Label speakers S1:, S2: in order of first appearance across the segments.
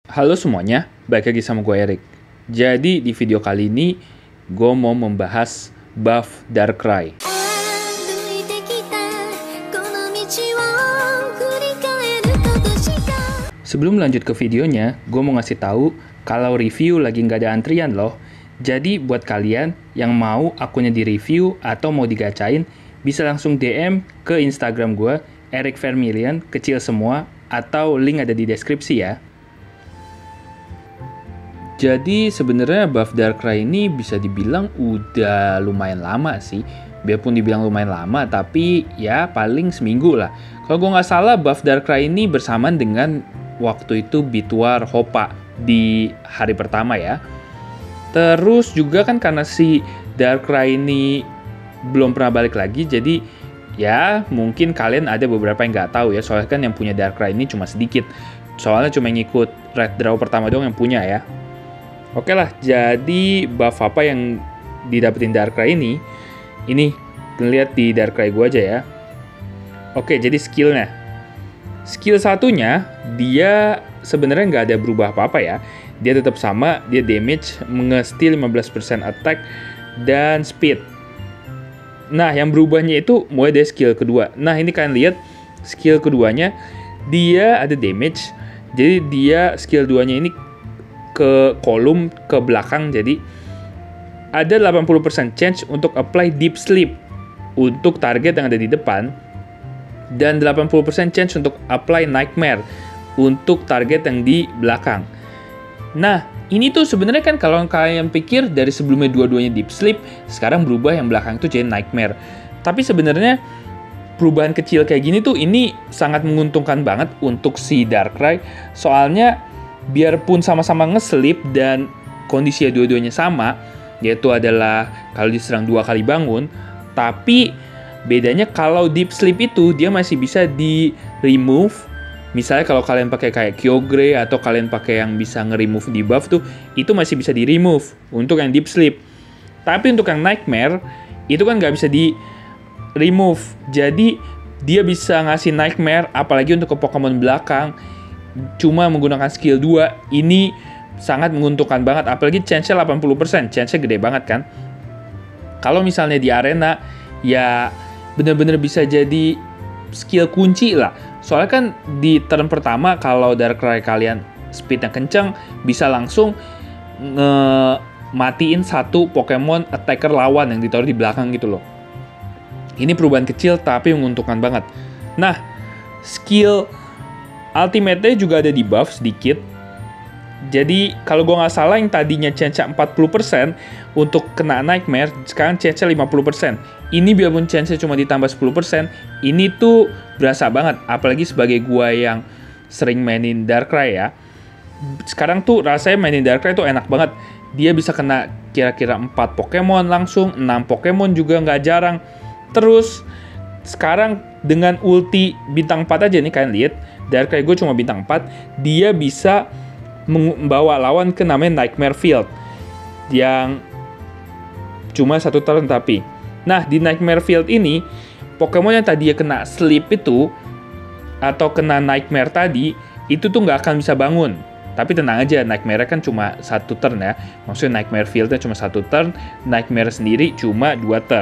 S1: Halo semuanya, balik lagi sama gue Erik. Jadi di video kali ini gue mau membahas buff Darkrai. Sebelum lanjut ke videonya, gue mau ngasih tahu kalau review lagi nggak ada antrian loh. Jadi buat kalian yang mau akunnya di review atau mau digacain, bisa langsung DM ke Instagram gue, Erik Vermilion, kecil semua, atau link ada di deskripsi ya. Jadi sebenarnya buff Darkrai ini bisa dibilang udah lumayan lama sih. Biarpun dibilang lumayan lama, tapi ya paling seminggu lah. Kalau gue nggak salah, buff Darkrai ini bersamaan dengan waktu itu Bituar Hoppa di hari pertama ya. Terus juga kan karena si Darkrai ini belum pernah balik lagi, jadi ya mungkin kalian ada beberapa yang nggak tahu ya. Soalnya kan yang punya Darkrai ini cuma sedikit. Soalnya cuma ngikut Red Draw pertama doang yang punya ya. Oke lah, jadi buff apa yang didapetin Darkrai ini? Ini, ngeliat di Darkrai gue aja ya. Oke, jadi skillnya. Skill satunya, dia sebenarnya nggak ada berubah apa-apa ya. Dia tetap sama, dia damage, nge-steal 15% attack, dan speed. Nah, yang berubahnya itu mulai dari skill kedua. Nah, ini kalian lihat, skill keduanya, dia ada damage. Jadi dia skill 2-nya ini ke kolom ke belakang, jadi ada 80% chance untuk apply deep sleep untuk target yang ada di depan dan 80% chance untuk apply nightmare untuk target yang di belakang. Nah, ini tuh sebenarnya kan kalau kalian pikir dari sebelumnya dua-duanya deep sleep, sekarang berubah yang belakang tuh jadi nightmare. Tapi sebenarnya perubahan kecil kayak gini tuh ini sangat menguntungkan banget untuk si Darkrai, soalnya biarpun sama-sama nge-sleep dan kondisi dua-duanya sama, yaitu adalah kalau diserang 2 kali bangun, tapi bedanya kalau deep sleep itu dia masih bisa di-remove. Misalnya kalau kalian pakai kayak Kyogre atau kalian pakai yang bisa nge-remove debuff tuh, itu masih bisa di-remove untuk yang deep sleep. Tapi untuk yang nightmare, itu kan nggak bisa di-remove. Jadi dia bisa ngasih nightmare, apalagi untuk ke Pokemon belakang, cuma menggunakan skill 2, ini sangat menguntungkan banget, apalagi chance-nya 80%, chance-nya gede banget kan. Kalau misalnya di arena, ya bener-bener bisa jadi skill kunci lah. Soalnya kan di turn pertama, kalau Darkrai kalian speednya kenceng, bisa langsung matiin satu Pokemon attacker lawan yang ditaruh di belakang gitu loh. Ini perubahan kecil tapi menguntungkan banget. Nah, skill ultimate-nya juga ada di buff sedikit. Jadi kalau gue nggak salah yang tadinya chance-nya 40% untuk kena nightmare, sekarang chance-nya 50%. Ini biarpun chance-nya cuma ditambah 10%, ini tuh berasa banget. Apalagi sebagai gue yang sering mainin Darkrai ya. Sekarang tuh rasanya mainin Darkrai tuh enak banget. Dia bisa kena kira-kira 4 Pokemon langsung, 6 Pokemon juga nggak jarang. Terus sekarang dengan ulti bintang 4 aja nih kalian lihat, Darkrai gue cuma bintang 4, dia bisa membawa lawan ke namanya Nightmare Field yang cuma 1 turn tapi. Nah, di Nightmare Field ini, Pokemon yang tadi kena sleep itu atau kena Nightmare tadi, itu tuh nggak akan bisa bangun. Tapi tenang aja, Nightmare kan cuma 1 turn ya. Maksudnya Nightmare Field-nya cuma 1 turn, Nightmare sendiri cuma 2 turn.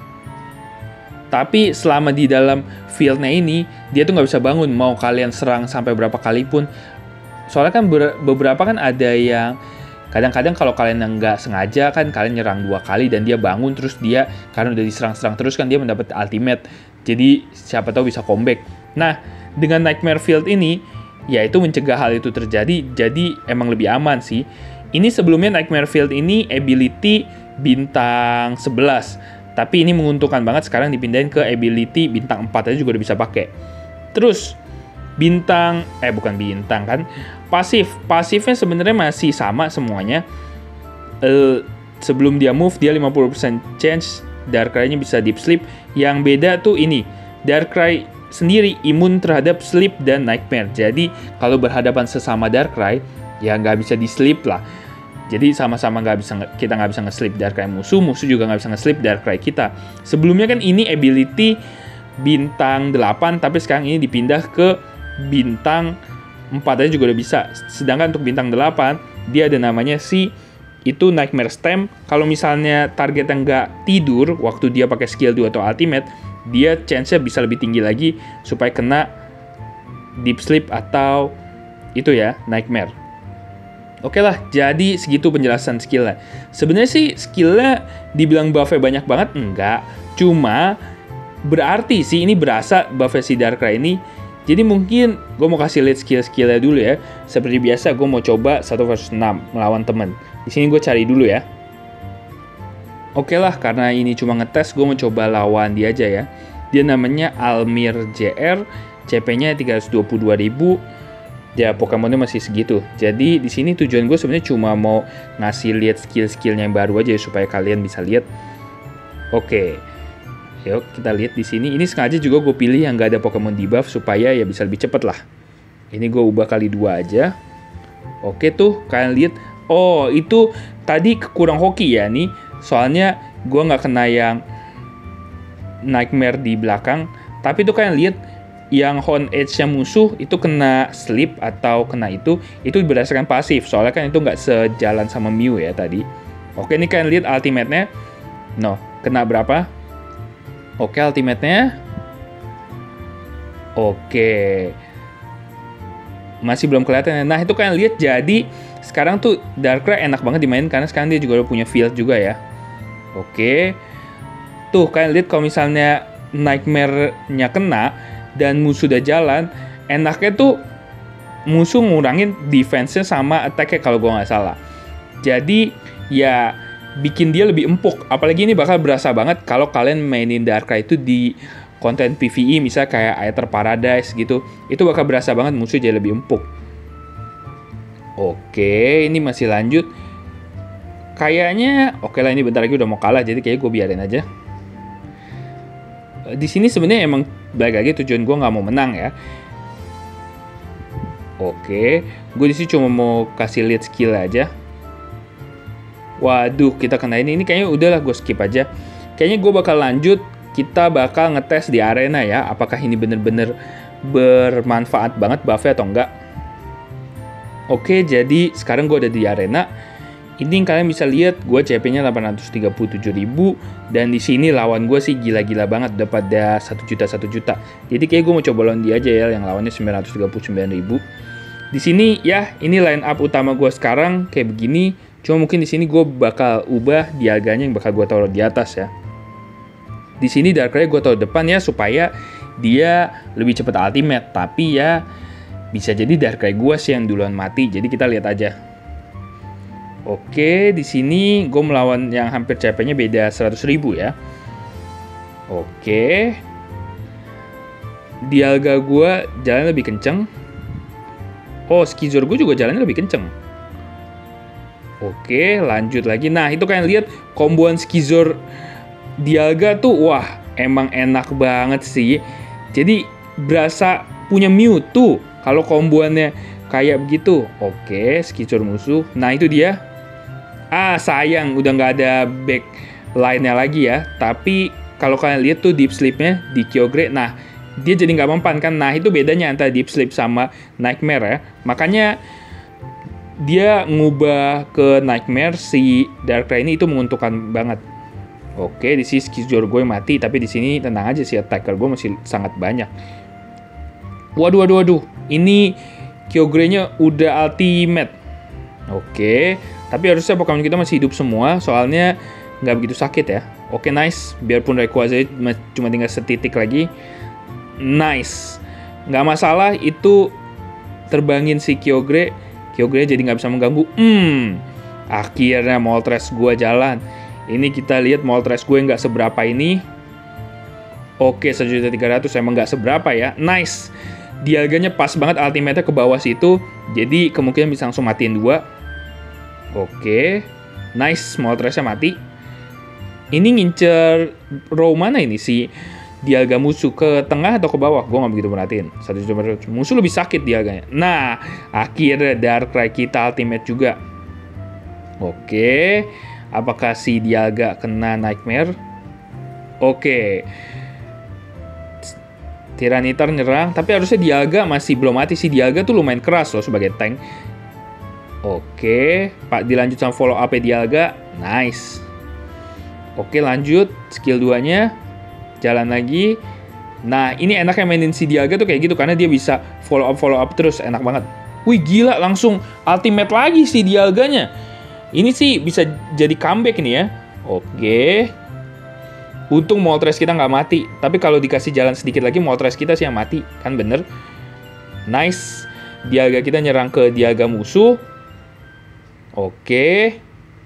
S1: Tapi selama di dalam field-nya ini, dia tuh nggak bisa bangun, mau kalian serang sampai berapa kali pun. Soalnya kan beberapa kan ada yang kadang-kadang kalau kalian nggak sengaja kan kalian nyerang 2 kali dan dia bangun, terus dia karena udah diserang-serang terus kan dia mendapat ultimate. Jadi siapa tahu bisa comeback. Nah, dengan Nightmare Field ini, ya itu mencegah hal itu terjadi, jadi emang lebih aman sih. Ini sebelumnya Nightmare Field ini ability bintang 11. Tapi ini menguntungkan banget, sekarang dipindahin ke ability bintang 4 aja juga udah bisa pakai. Terus bukan bintang kan, pasifnya sebenarnya masih sama semuanya. Sebelum dia move, dia 50% chance Darkrai-nya bisa deep sleep. Yang beda tuh ini, Darkrai sendiri imun terhadap sleep dan nightmare. Jadi kalau berhadapan sesama Darkrai, ya nggak bisa di sleep lah. Jadi sama-sama kita nggak bisa nge-sleep Darkrai musuh juga nggak bisa nge-sleep Darkrai kita. Sebelumnya kan ini ability bintang 8, tapi sekarang ini dipindah ke bintang 4 aja juga udah bisa. Sedangkan untuk bintang 8, dia ada namanya si itu Nightmare Stem. Kalau misalnya target yang nggak tidur waktu dia pakai skill 2 atau ultimate, dia chance-nya bisa lebih tinggi lagi supaya kena Deep Sleep atau itu ya, Nightmare. Oke lah, jadi segitu penjelasan skillnya. Sebenarnya sih skillnya dibilang buff-nya banyak banget, enggak. Cuma berarti sih ini berasa buff-nya si Darkrai ini. Jadi mungkin gue mau kasih lihat skill-skillnya dulu ya. Seperti biasa gue mau coba 1 versus 6 melawan temen. Di sini gue cari dulu ya. Oke lah, karena ini cuma ngetes, gue mau coba lawan dia aja ya. Dia namanya Almir JR, CP-nya 322.000. Ya Pokemonnya masih segitu. Jadi di sini tujuan gue sebenarnya cuma mau ngasih lihat skill-skillnya yang baru aja ya, supaya kalian bisa lihat. Oke. Yuk kita lihat di sini. Ini sengaja juga gue pilih yang gak ada Pokemon debuff supaya ya bisa lebih cepet lah. Ini gue ubah kali 2 aja. Oke tuh kalian lihat. Oh itu tadi kurang hoki ya nih. Soalnya gue nggak kena yang Nightmare di belakang. Tapi tuh kalian lihat yang Horn Edge-nya musuh itu kena Sleep atau kena itu berdasarkan pasif. Soalnya kan itu nggak sejalan sama Mew ya tadi. Oke ini kalian lihat ultimate-nya. No, kena berapa? Oke, ultimate-nya. Oke. Masih belum kelihatan. Nah, itu kalian lihat jadi sekarang tuh Darkrai enak banget dimainin karena sekarang dia juga udah punya field juga ya. Oke. Tuh, kalian lihat kalau misalnya Nightmare-nya kena dan musuh udah jalan, enaknya tuh musuh ngurangin defense-nya sama attack-nya kalau gue nggak salah. Jadi, ya bikin dia lebih empuk. Apalagi ini bakal berasa banget kalau kalian mainin Darkrai itu di konten PvE, misalnya kayak Aether Paradise gitu. Itu bakal berasa banget musuh jadi lebih empuk. Oke, ini masih lanjut. Kayaknya, oke lah ini bentar lagi udah mau kalah, jadi kayaknya gue biarin aja. Di sini sebenarnya emang balik lagi tujuan gue nggak mau menang ya. Oke, gue di sini cuma mau kasih lihat skill aja. Waduh, kita kena ini kayaknya udahlah gue skip aja. Kayaknya gue bakal lanjut, kita bakal ngetes di arena ya, apakah ini bener-bener bermanfaat banget buff-nya atau enggak. Oke, jadi sekarang gue ada di arena. Ini kalian bisa lihat gue CP-nya 837.000 dan di sini lawan gue sih gila-gila banget, udah pada 1 juta. Jadi kayak gue mau coba lawan dia aja ya, yang lawannya 939.000. Di sini ya, ini line up utama gue sekarang kayak begini. Cuma mungkin di sini gue bakal ubah dialganya yang bakal gue taruh di atas ya. Di sini Darkrai gue taruh depan ya supaya dia lebih cepat ultimate. Tapi ya bisa jadi Darkrai gue sih yang duluan mati. Jadi kita lihat aja. Oke, di sini gue melawan yang hampir CP-nya beda 100.000 ya. Oke. Dialga gue jalan lebih kenceng. Oh, Skizor gue juga jalannya lebih kenceng. Oke, lanjut lagi. Nah, itu kalian lihat komboan Skizor Dialga tuh, wah, emang enak banget sih. Jadi, berasa punya Mewtwo kalau komboannya kayak begitu. Oke, Skizor musuh. Nah, itu dia. Ah, sayang, udah nggak ada back line-nya lagi ya. Tapi, kalau kalian lihat tuh Deep Sleep-nya di Kyogre, nah, dia jadi nggak mempan kan. Nah, itu bedanya antara Deep Sleep sama Nightmare ya. Makanya dia ngubah ke Nightmare, si Darkrai ini itu menguntungkan banget. Oke, di sini Skizor gue mati, tapi di sini tenang aja sih, attacker gue masih sangat banyak. Waduh. Ini Kyogre-nya udah ultimate. Oke, tapi harusnya Pokemon kita masih hidup semua, soalnya nggak begitu sakit ya. Oke, nice. Biarpun Rayquaza cuma tinggal setitik lagi. Nice. Nggak masalah, itu terbangin si Kyogre jadi nggak bisa mengganggu. Akhirnya Moltres gue jalan. Ini kita lihat Moltres gue nggak seberapa ini. Oke, 1.300.000 emang nggak seberapa ya. Nice. Dialganya pas banget ultimate-nya ke bawah situ. Jadi kemungkinan bisa langsung matiin 2. Oke. Nice, Moltres-nya mati. Ini ngincer row mana ini sih? Dialga musuh ke tengah atau ke bawah? Gue nggak begitu merhatiin. 1 juta musuh lebih sakit dialganya. Nah, akhirnya Darkrai kita ultimate juga. Oke, apakah si Dialga kena Nightmare? Oke. Tyranitar nyerang, tapi harusnya Dialga masih belum mati sih. Dialga tuh lumayan keras loh sebagai tank. Oke, Pak dilanjut sama follow up Dialga. Nice. Oke, lanjut skill 2-nya. Jalan lagi. Nah, ini enaknya mainin si Dialga tuh kayak gitu karena dia bisa follow up terus, enak banget. Wih, gila, langsung ultimate lagi si Dialganya. Ini sih bisa jadi comeback nih ya. Oke. Untung Moltres kita nggak mati. Tapi kalau dikasih jalan sedikit lagi, Moltres kita sih yang mati. Kan bener. Nice. Dialga kita nyerang ke Dialga musuh. Oke.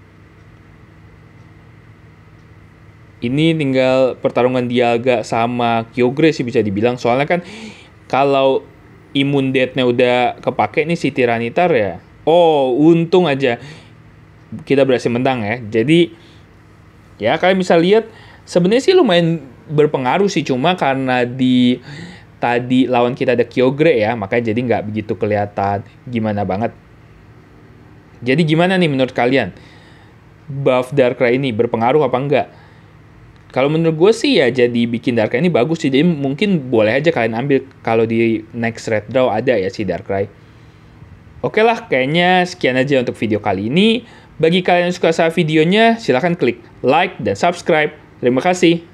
S1: Ini tinggal pertarungan Dialga sama Kyogre sih bisa dibilang. Soalnya kan kalau imun death-nya udah kepake nih si Tyranitar ya. Oh, untung aja kita berhasil menang ya. Jadi, ya kalian bisa lihat sebenarnya sih lumayan berpengaruh sih, cuma karena di tadi lawan kita ada Kyogre ya, makanya jadi nggak begitu kelihatan gimana banget. Jadi gimana nih menurut kalian? Buff Darkrai ini berpengaruh apa enggak? Kalau menurut gue sih ya jadi bikin Darkrai ini bagus sih, jadi mungkin boleh aja kalian ambil kalau di next Red Draw ada ya si Darkrai. Oke lah, kayaknya sekian aja untuk video kali ini. Bagi kalian yang suka sama videonya, silahkan klik like dan subscribe. Terima kasih.